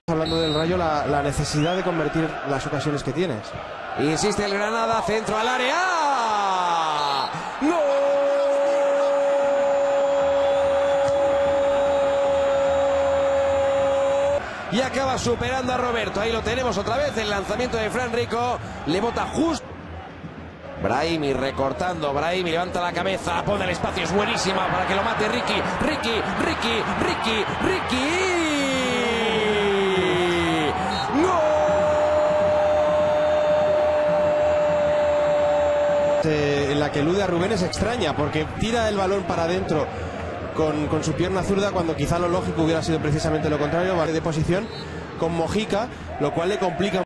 Hablando del Rayo, la necesidad de convertir las ocasiones que tienes. Insiste el Granada, centro al área. ¡Gol! Y acaba superando a Roberto. Ahí lo tenemos otra vez. El lanzamiento de Fran Rico. Le bota justo. Brahimi recortando. Brahimi levanta la cabeza. Pone el espacio. Es buenísima para que lo mate Ricky. Ricky. En la que elude a Rubén es extraña, porque tira el balón para adentro con su pierna zurda, cuando quizá lo lógico hubiera sido precisamente lo contrario, vale de posición con Mojica, lo cual le complica.